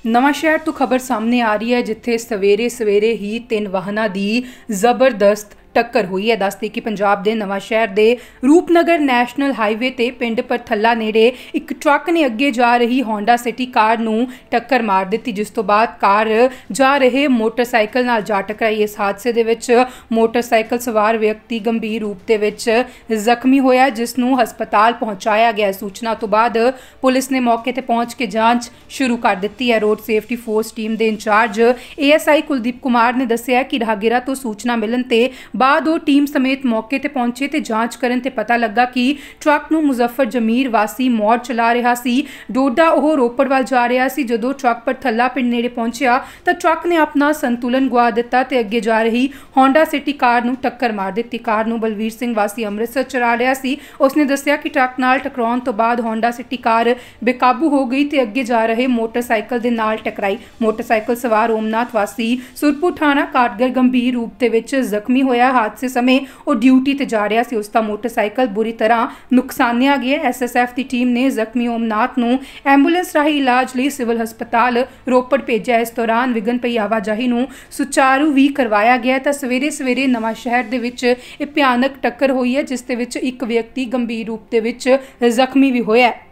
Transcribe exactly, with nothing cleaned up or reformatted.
ਨਵਾਂਸ਼ਹਿਰ ਤੋਂ ਖਬਰ ਸਾਹਮਣੇ ਆ ਰਹੀ ਹੈ, ਜਿੱਥੇ ਸਵੇਰੇ ਸਵੇਰੇ ਹੀ ਤਿੰਨ ਵਾਹਨਾਂ ਦੀ ਜ਼ਬਰਦਸਤ टक्कर हुई है। दसते कि पंजाब के नवांशहर के रूपनगर नैशनल हाईवे ते पिंड परथला नेड़े एक ट्रक ने अगे जा रही होंडा सिटी कार नूं टक्कर मार दी, जिस तो बाद कार जा रहे मोटरसाइकिल नाल जा टकराई। इस हादसे दे विच मोटरसाइकिल सवार व्यक्ति गंभीर रूप दे विच जख्मी होया, जिस नूं हस्पताल पहुंचाया गया। सूचना तो बाद पुलिस ने मौके ते पहुंच के जांच शुरू कर दी है। रोड सेफ्टी फोर्स टीम के incharge A S I Kuldeep Kumar ने दस्सिया कि राहगीरा तो सूचना मिलन ते बाद वो टीम समेत मौके ते पहुंचे ते जांच करन ते पता लगा कि ट्रक नूं मुजफ्फर जमीर वासी मौड़ चला रहा सी। डोडा वो रोपड़ वाल जा रहा सी। जदों ट्रक परथला पिंड नेड़े पहुंचा तो ट्रक ने अपना संतुलन गुआ दिता ते अगे जा रही होंडा सिटी कार नूं टक्कर मार दी। कार नूं बलवीर सिंह वासी अमृतसर चला रहा सी। उसने दस्सिया कि ट्रक नाल टकराउण तो बाद होंडा सिटी कार बेकाबू हो गई ते अगे जा रहे मोटरसाइकिल दे नाल टकराई। मोटरसाइकिल सवार ओमनाथ वासी सुरपुर थाना काटगर गंभीर रूप दे विच जख्मी होया। हादसे समय वो ड्यूटी ते जा रहा सी। उसका मोटरसाइकिल बुरी तरह नुकसानिया गया। एस एस एफ की टीम ने जख्मी ओमनाथ नूं एंबूलेंस राही इलाज लई सिविल हस्पताल रोपड़ भेजा। इस दौरान विघन पई आवाजाही नूं सुचारू भी करवाया गया। तो सवेरे सवेरे नवांशहर दे विच इह भयानक टक्कर हुई है, जिस दे विच एक व्यक्ति गंभीर रूप दे विच जख्मी भी होया।